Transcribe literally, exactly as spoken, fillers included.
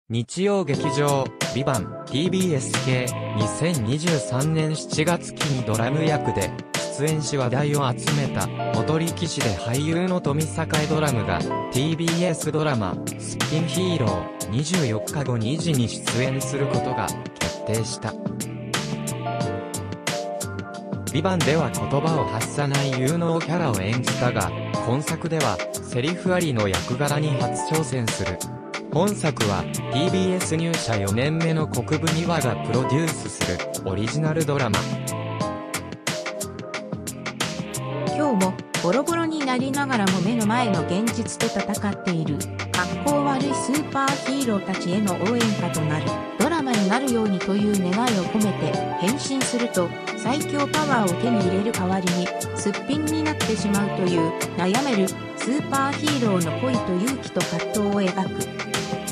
日曜劇場、ビバン ティービーエス 系、にせんにじゅうさんねんしちがつ期にドラム役で、出演し話題を集めた、元力士で俳優の富栄ドラムが、ティービーエス ドラマ、スッピンヒーロー、にじゅうよっかごにじに出演することが、決定した。ビバンでは言葉を発さない有能キャラを演じたが、今作では、セリフありの役柄に初挑戦する。本作は ティービーエス 入社よねんめの国分美和がプロデュースするオリジナルドラマ。 今日もボロボロになりながらも目の前の現実と戦っている格好悪いスーパーヒーローたちへの応援歌となるドラマになるようにという願いを込めて変身すると最強パワーを手に入れる代わりにすっぴんになってしまうという悩めるスーパーヒーローの恋と勇気と葛藤を描く。